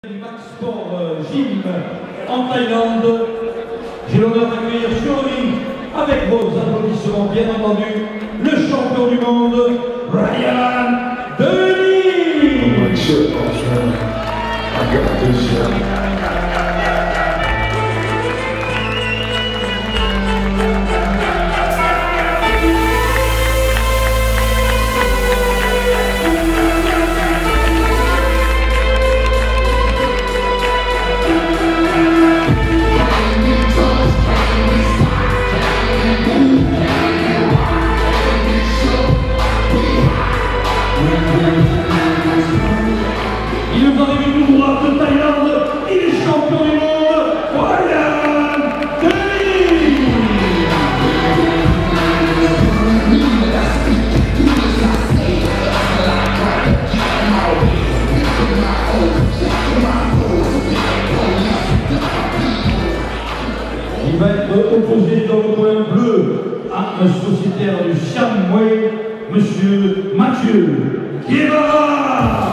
Du Max Sport Gym en Thaïlande. J'ai l'honneur d'accueillir sur le ring, avec vos applaudissements bien entendu, le champion du monde, Ryan Denis. Il nous arrive tout droit de Thaïlande, il est champion du monde, Ryan Denis. Il va être opposé dans le coin bleu à un sociétaire du Siam Way, Monsieur Mathieu Guevara.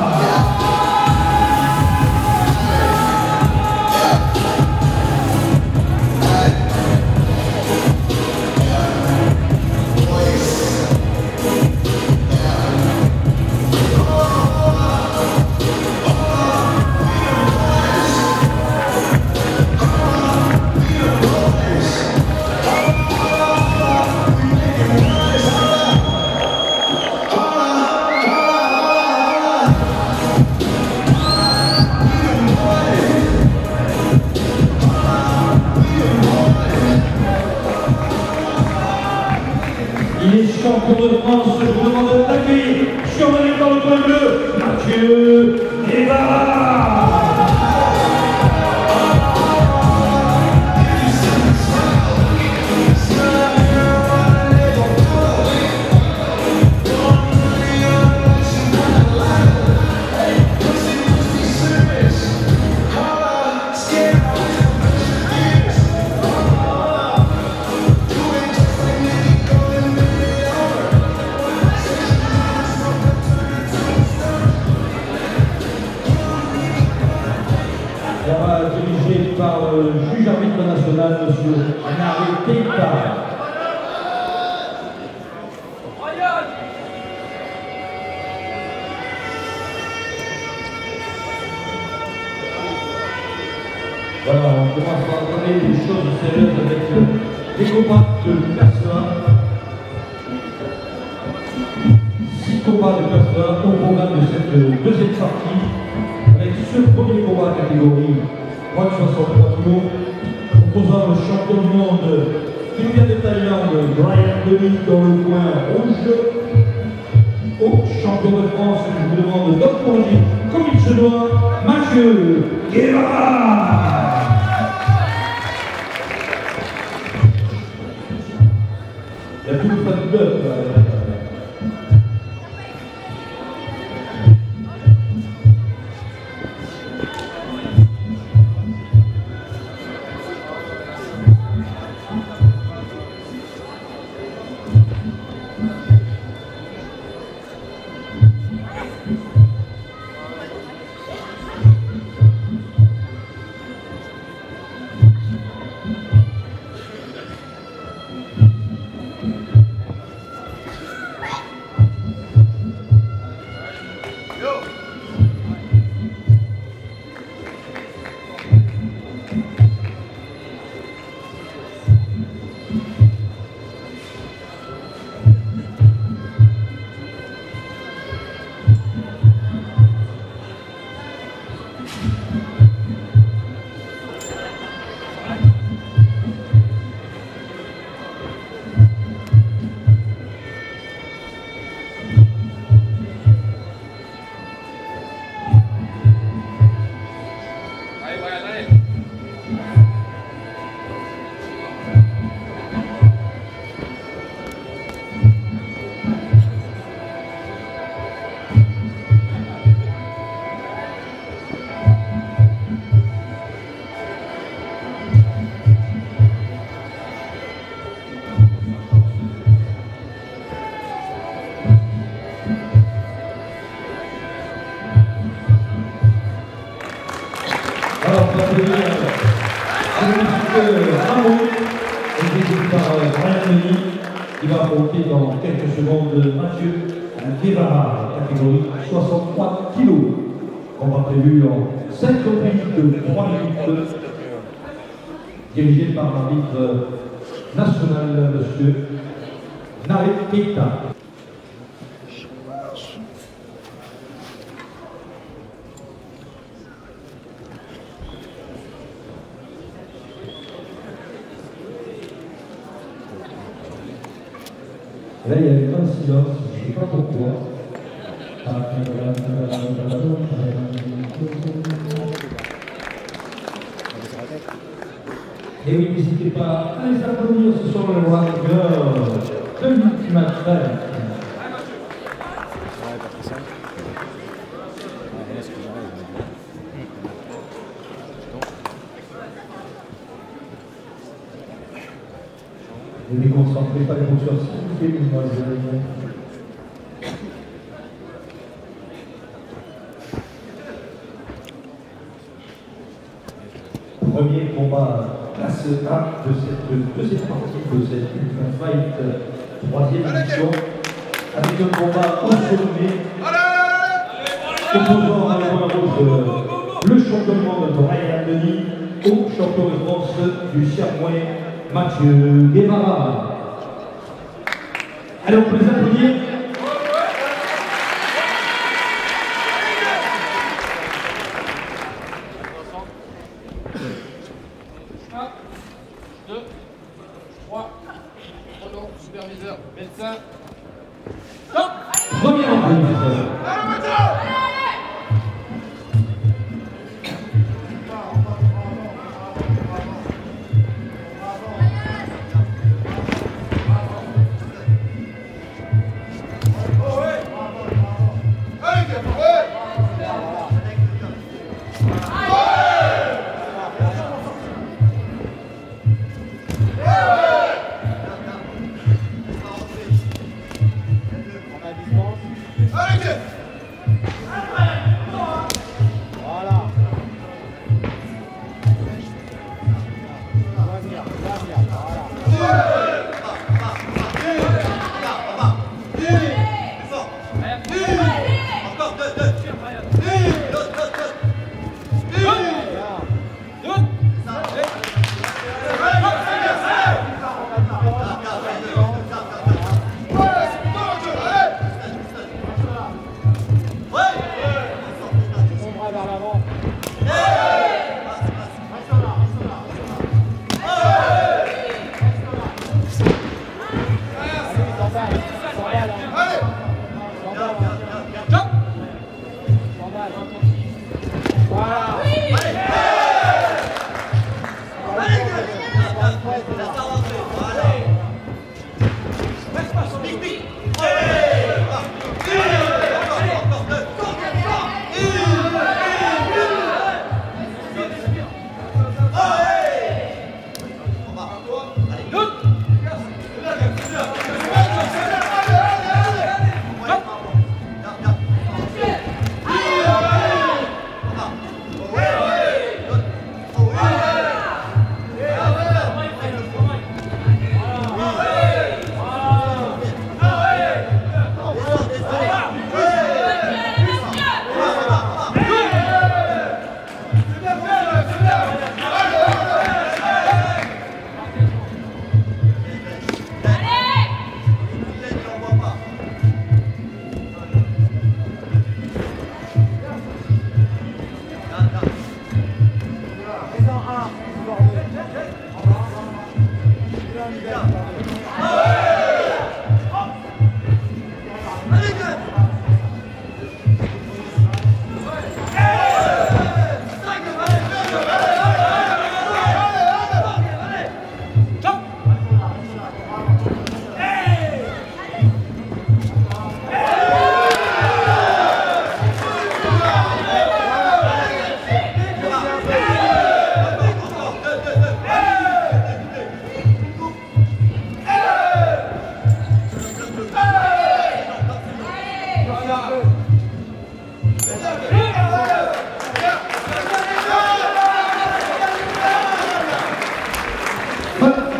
Il est champion de France, je vous demande d'accueillir sur le ring dans le coin bleu, Mathieu Guevara. Dirigé par le juge arbitre national, M. Nari Keita. Voilà, on commence par donner des choses sérieuses avec des combats de personnes. 6 combats de personnes au programme de cette deuxième partie. Avec ce premier combat catégorie 63 kg, opposant le champion du monde qui vient de Thaïlande, Ryan Denis dans le coin rouge, au champion de France, je vous demande d'applaudir comme il se doit, Mathieu Guevara. Il y a tout le fan club. Alors, on va venir le Ramon, exécuté par Brian Denis, qui va affronter dans quelques secondes Mathieu Guevara, catégorie 63 kg. Combat prévu en 5 minutes de 3 minutes, dirigé par l'arbitre national, M. Narek Keita. Là, il y avait un silence, je ne sais pas pourquoi. Et oui, n'hésitez pas à les applaudir, ce sont les Warriors de l'Ultimate Fight. Ne déconcentrez pas les boxeurs, s'il vous plaît, mesdemoiselles. Premier combat classe A de cette partie, de cette Ultimate Fight, 3e édition, avec un combat au sommet, opposant à la gauche le champion du monde Brian Denis au champion de France du Circuit Mathieu Guevara. Allez, on peut les applaudir. Superviseur, médecin. Premier entrée.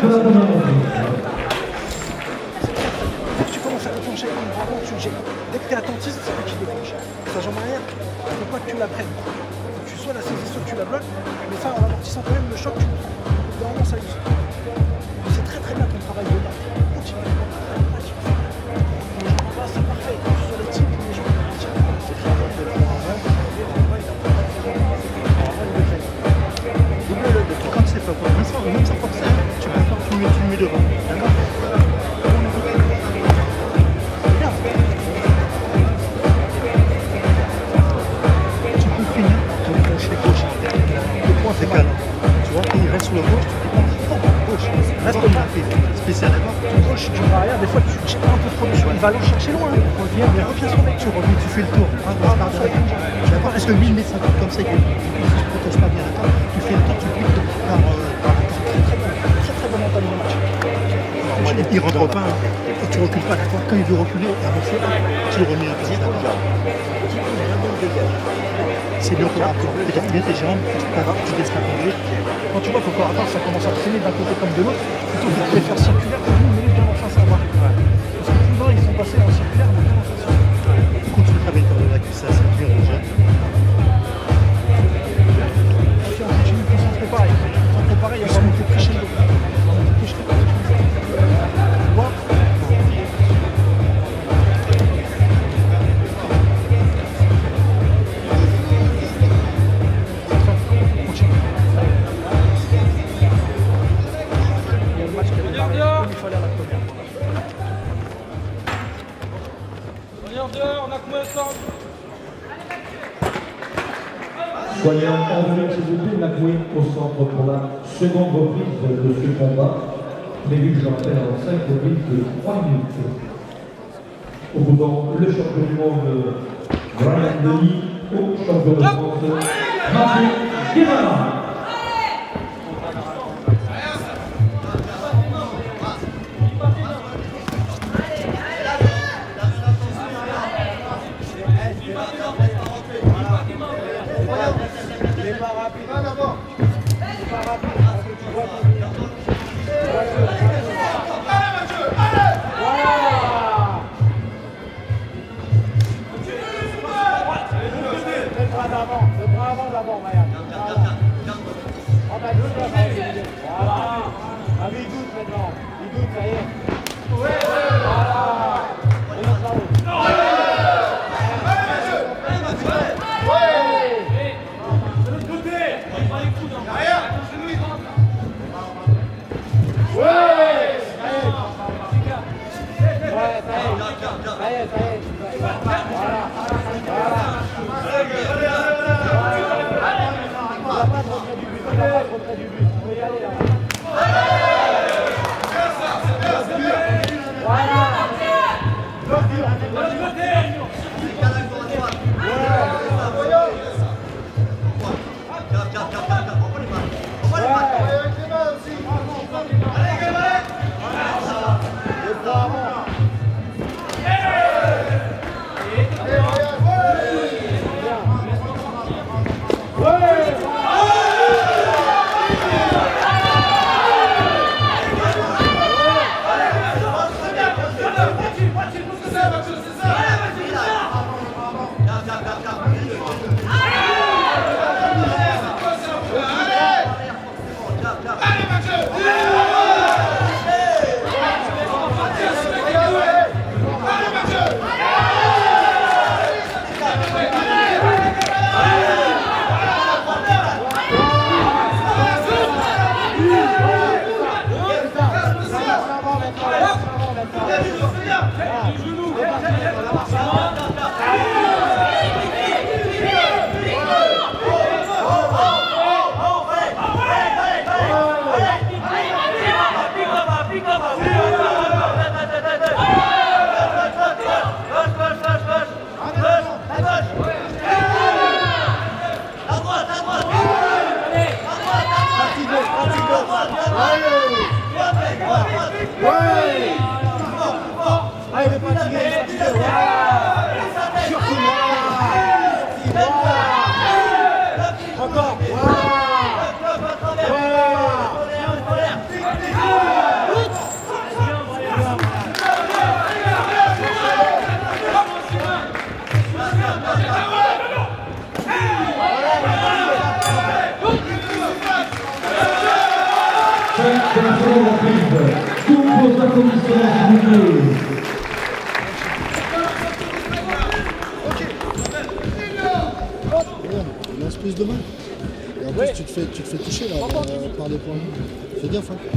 de la première montée. Dès que tu commences à déclencher avec une bravo, tu le gères. Dès que tu es attentiste, c'est lui qui déclenche. Sa jambe arrière, il ne faut pas que tu la prennes. Faut que tu sois la saisie, soit que tu la bloques, mais ça en amortissant quand même le choc, tu le prends. Normalement, ça use. C'est très très bien ton travail de bas. Continue. C'est parfait. Que ce soit les types ou les gens. C'est très bien. Quand c'est pas bon, même sans forcer, tu le mets devant. D'accord? Tu peux finir ton crochet gauche. Le point c'est canon. Tu vois, il reste sur le gauche, tu prends gauche. Reste comme un prise spécial, d'accord? Gauche, tu vas arrière, des fois tu cherches un peu trop de choix. Il va aller chercher loin. Reviens, mais reviens sur mec. Tu reviens, tu fais le tour. D'accord? Est-ce que lui, il met ça comme ça, que si tu ne protèges pas bien, d'accord? Tu fais le tour, tu cliques par la Très bon mental de match. il rentre pas, hein. Tu recules pas, d'accord? Quand il veut reculer et avancer, tu le remets un peu. C'est bien pour apprendre. Regarde bien tes jambes, tu laisses la tomber. Quand tu vois que ton corps à corps, ça commence à traîner d'un côté comme de l'autre, plutôt que de les faire circulaire, tu dis, mais bien en face à voir. Parce que souvent, ils sont passés en circulaire, mais bien en face à voir. Continue de travailler dans la cuisse, ça ceinture déjà. Ok, on continue de concentrer pareil. Concentrer pareil, il va monter crescendo. On va monter crescendo. Tu vois? Soyez en vue, s'il vous plaît, Nakoué au centre pour la seconde reprise de ce combat. Prévu, je rappelle, en 5 reprises de 3 minutes. Opposant le champion du monde, Brian Denis, au champion de France, Martin Guevara. Encore. Voilà. Voilà. C'est la seconde reprise. Tous vos applaudissements, s'il vous plaît. Il lance plus de main. Et en plus, tu te fais toucher là, par les points. Fais gaffe. Hein.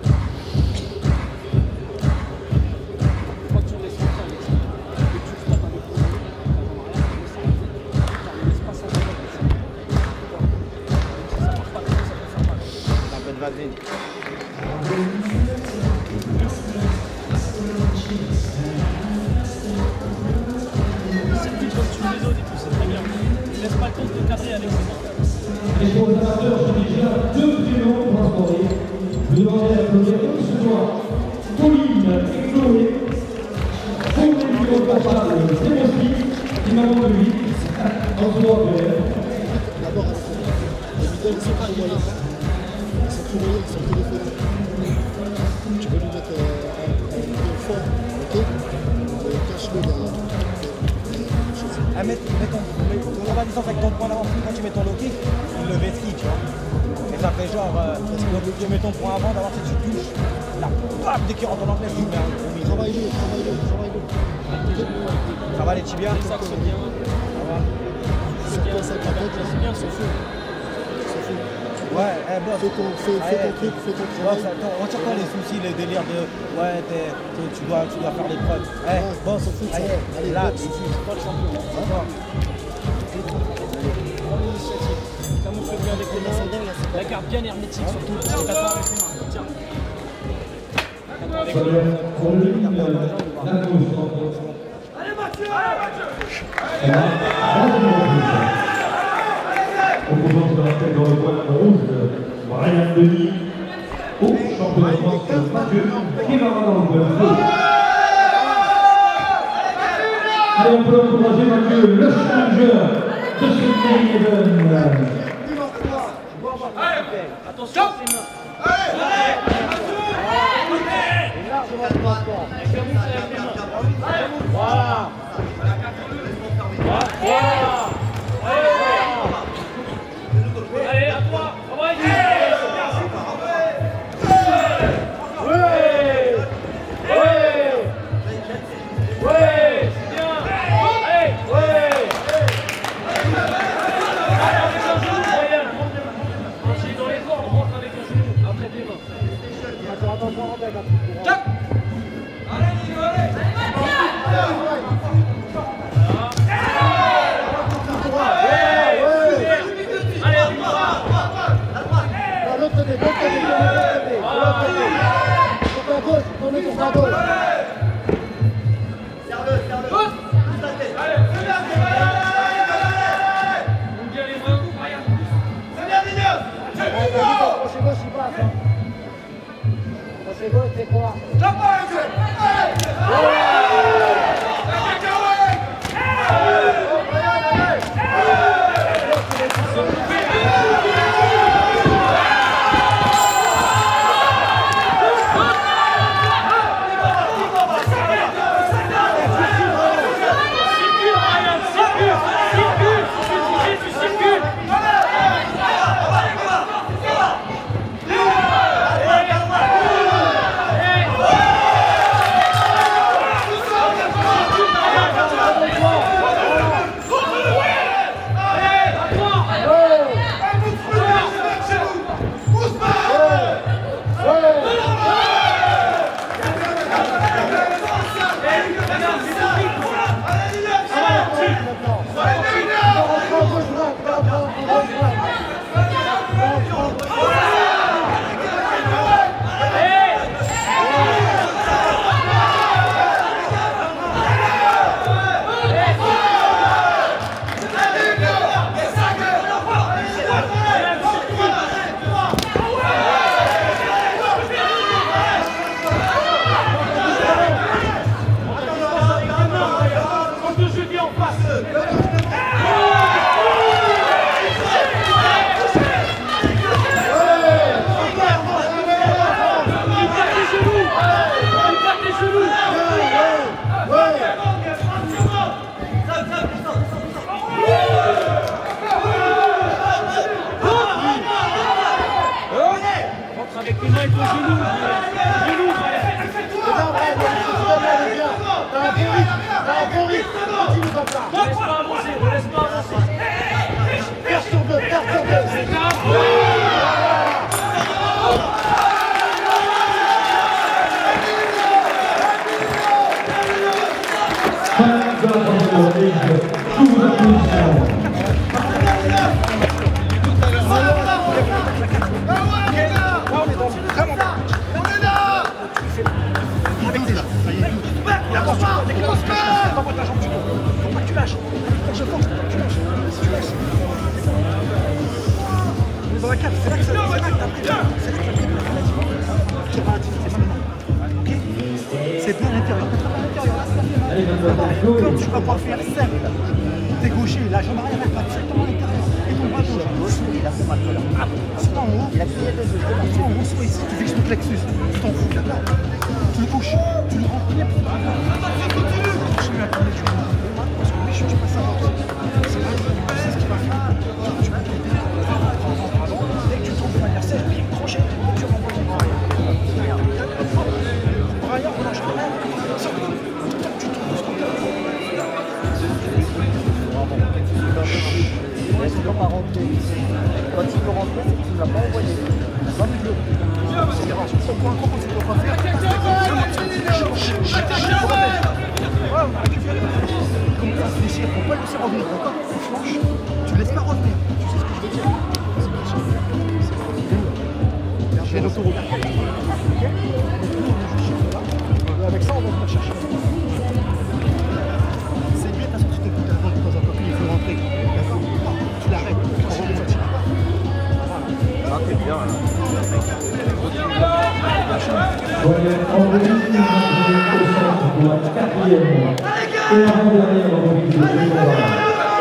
Les gros amateurs sont déjà 2 prénoms pour instaurer. Je demandais à applaudir ce soir Pauline et Chloé. Pour les bureaux portables, c'est aussi qui m'a rendu lui. En ce moment, D'abord, les vidéos sont pas moyennes. Ils sont plus moyennes, ils sont téléphonés. Tu peux lui mettre un vidéo fort, ok? Cache-le derrière. On va dire avec ton point d'avant, quand tu mets ton low kick, il le vétrit, tu vois. Et ça fait genre, tu mets ton point avant, d'abord si tu touches, la bam, dès qu'il rentre en anglais, tu mets un gros milieu. Travaille-le. Travaille les tibias. C'est quoi ça, ta tête, là? C'est bien, c'est fou. Ouais, boss. Fais ton truc, fais ton travail. Retire-toi les soucis, les délires de ouais, tu dois faire les preuves. Boss, on fout ça. Allez, là, boxe. tu suis pas le champion. Ça me fait bien décoller. La garde bien hermétique surtout. T'attends avec les mains. Tiens. pour le ligne, la gauche. Allez Mathieu! On commence dans la tête dans le coin rouge, Brian Denis, au championnat de France, Mathieu, qui va dans le feu. Allez, on peut encourager Mathieu, le challenger de ce main event. Attention, c'est mains. Voilà. Allez, à toi. avec les mains et ton genou. Genou, T'as un bon rythme, continue comme ça. laisse pas avancer. Perce ton deux, perce ton deux. Fin de la première ligue, sous la position. T'envoies ta jambe du dos. Faut pas que tu lâches. Je force, faut pas que tu lâches. Si tu lâches, on est dans la cave. C'est là que ça t'as pris. C'est là que t'as pris de la maladie. Tu vas c'est pas maintenant. Ok? C'est bien à l'intérieur. Allez, maintenant, Comme tu vas pas faire simple. T'es gaucher, la jambe arrière, elle va directement à l'intérieur. Et ton bras gauche. Il a fait mal tout à l'heure. Soit en haut. Il a crié deux fois. Soit en haut, soit ici. Tu fixes ton plexus. Tu t'en fous, d'accord? Tu le couches. Tu le rentres bien. Continue à tourner, tu vois. Parce que lui, je ne pas ça avant toi. C'est vrai, c'est ce qu'il va faire. Tu vas t'aider. Dès que tu tombes de manière sèche, pied crochet, tu renvoies ton bras. Bras arrière, relâche. Sors. Tu tombes de ce côté. Laisse le pas rentrer. Quand il peut rentrer, c'est que tu ne l'as pas envoyé. Va plus le. Pourquoi un combo, c'est pour pas faire. Ouais, on a récupéré. Comme ça se déchire, faut pas le laisser revenir. D'accord? Tu flanches, tu laisses pas revenir. Tu sais ce que je veux dire? Je fais l'autoroute. Ok? Avec ça, on va venir chercher. C'est bien parce que tu t'écoutes avant de temps en temps qu'il faut rentrer. D'accord? Tu l'arrêtes, tu prends rendez-vous. Ah, t'es bien là. Voyez, en remise, nous avons au centre pour la quatrième et avant-dernière remise de ce combat.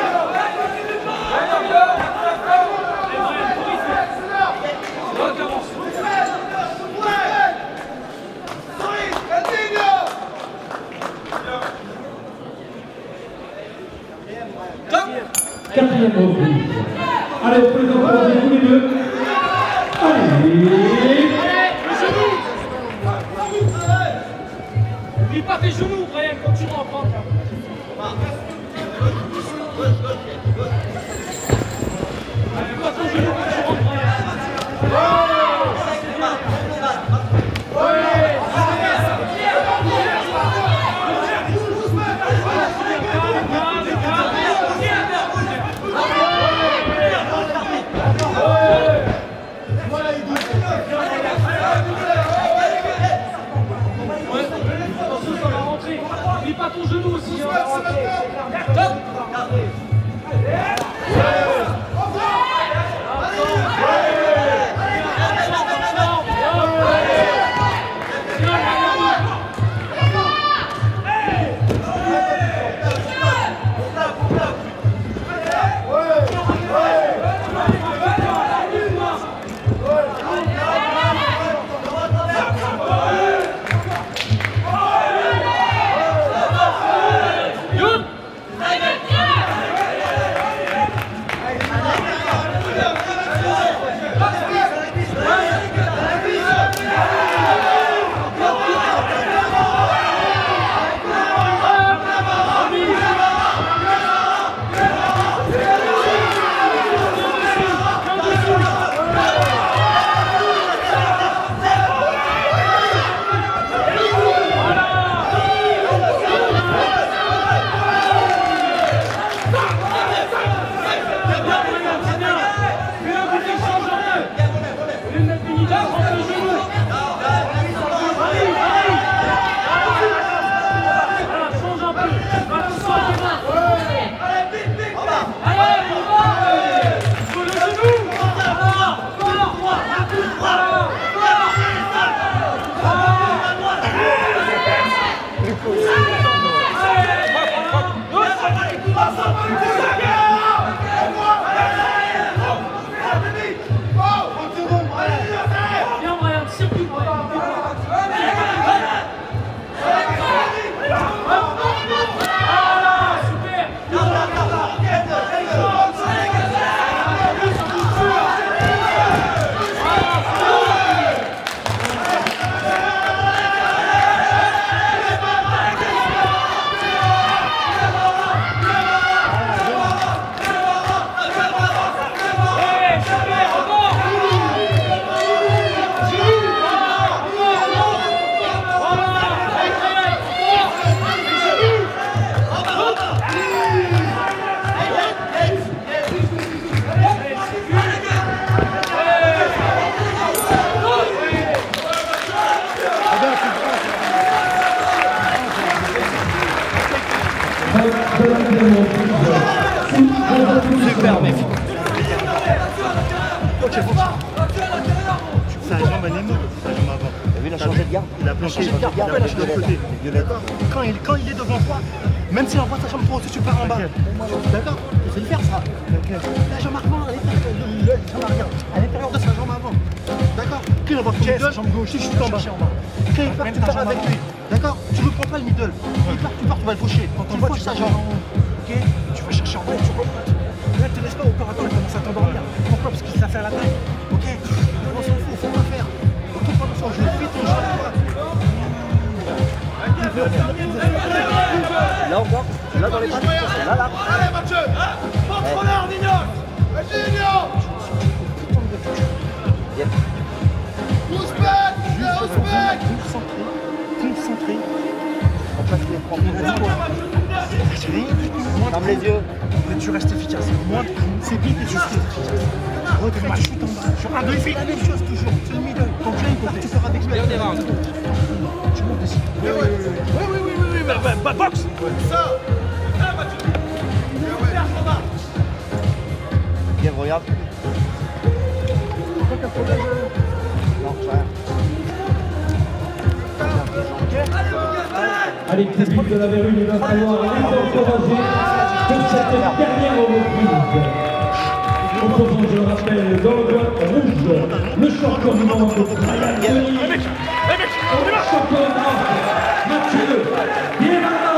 Quatrième reprise. Allez, pour les encourager tous les deux. Allez. N'oublie pas tes genoux, Brian, quand tu rentres. N'oublie pas ton genou quand tu rentres, Brian. Sa jambe elle est morte, sa jambe avant. T'as vu, il a changé de garde. Il a planché, il a changé de côté. D'accord. Quand il est devant toi, même s'il envoie sa jambe trop haut, si tu pars en bas. D'accord. Il faut le faire ça. La jambe avant, à l'intérieur de sa jambe avant. D'accord. Quand il envoie ton middle, jambe gauche, tu chutes en bas. Quand il part, tu pars avec lui. D'accord. Tu ne prends pas le middle. Il part, tu vas le faucher. Quand tu fauches sa jambe. Ok. Tu vas chercher en bas, tu remontes. Là, tu ne te laisses pas au corps à corps, il commence à t'endormir. Pourquoi? Parce qu'il t'a fait à la taille. Ok. On s'en fout, faut pas faire. Tout pendant son jeu, fais ton jeu. Là encore, là dans les pattes, là. Allez, Mathieu, contrôleur, Nino. Vas-y, Nino. Ouzbek, Ouzbek. Concentré. On peut les prendre. Ferme les yeux. Mais tu restes efficace. Moins de coups, c'est bien que tu restes efficace. Regarde, tu chutes en bas. Sur un, deux, il fait la même chose toujours. C'est le middle. Ton plein côté. Tu feras avec lui. Dernier round. Tu montes ici. Oui, bah, boxe. Ça. Ça, Mathieu. Bien, regarde. Non, rien. Allez, public de la Vérune, il va falloir les encourager pour cette dernière reprise. Opposant, je le rappelle, dans le bloc rouge, le champion du monde, Brian Denis. Le champion du monde, Mathieu Guevara.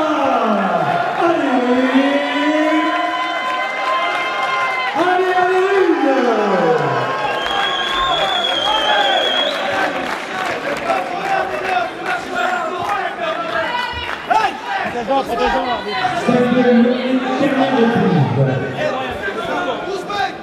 C'est une dernière reprise. Ouzbek.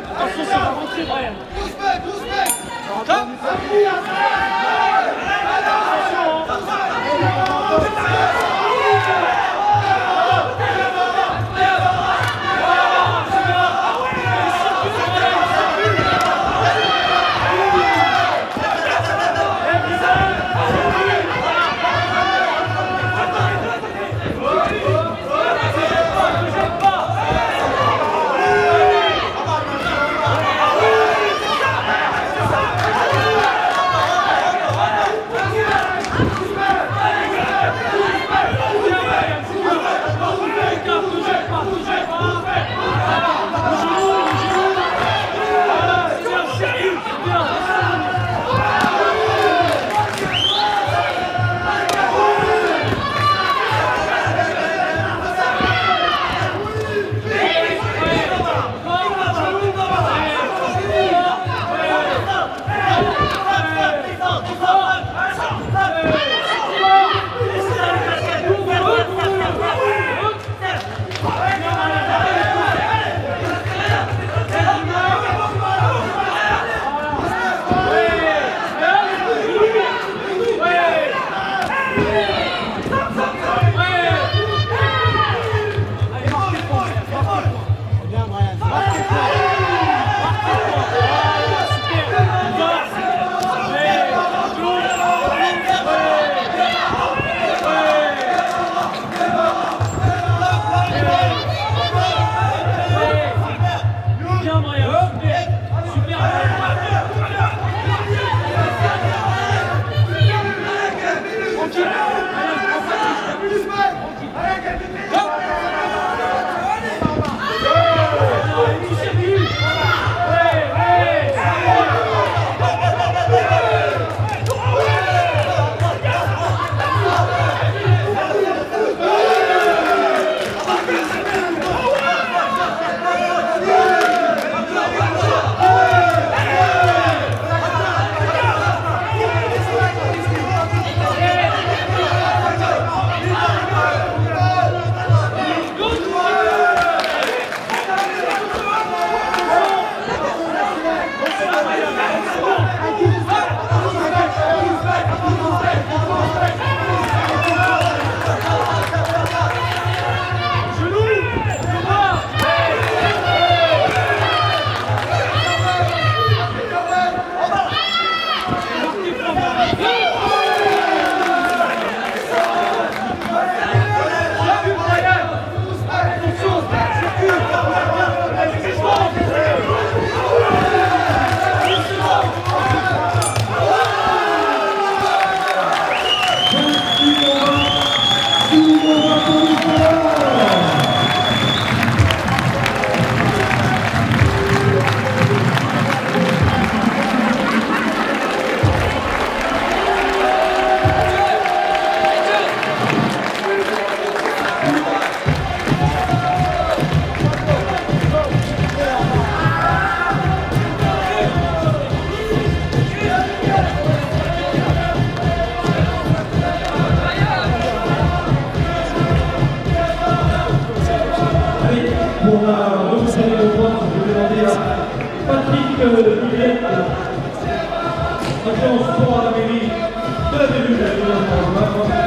séance sport à la mairie de la ville de la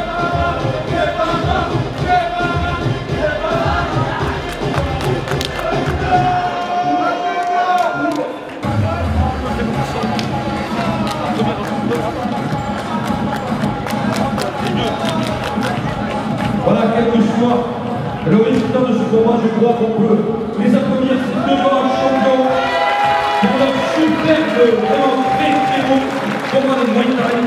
Voilà, quel que soit le résultat de ce combat, je crois qu'on peut les applaudir, ces deux grands champions, pour leur superbe, vraiment très très beau combat de Muay Thai.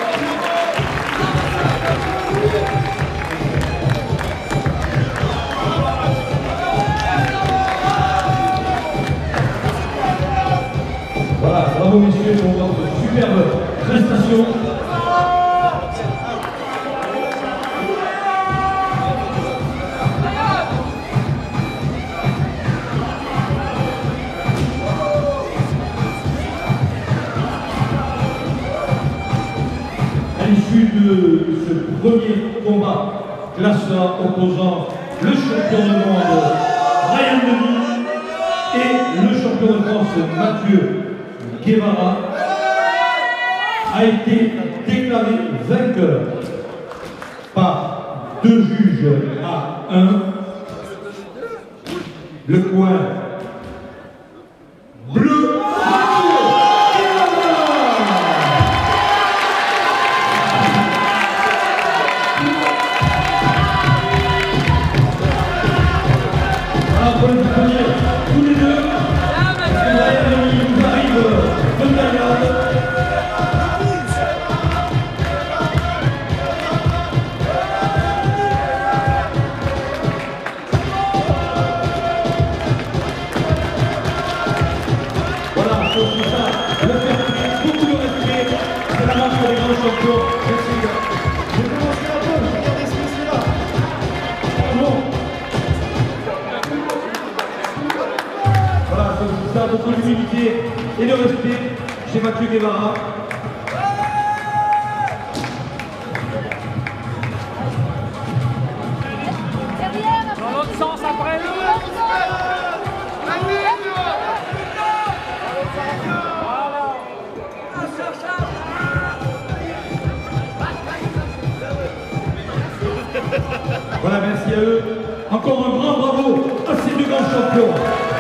Voilà, bravo messieurs pour votre superbe prestation. À l'issue de ce premier combat classant opposant le champion du monde Ryan Denis et le champion de France Mathieu Guevara a été déclaré vainqueur par 2 juges à 1. Le coin bleu. Pour les applaudir tous les deux, parce que Ryan Denis nous arrive de Thaïlande. Voilà, pour tout ça, le faire beaucoup de respect, c'est la marque des grands champions. Merci. Je vais commencer un peu, regardez ce que c'est là. Bon. Voilà, c'est ça, beaucoup d'humilité et de respect chez Mathieu Guevara. Dans l'autre sens après. Voilà, merci à eux. Encore un grand bravo à ces deux grands champions.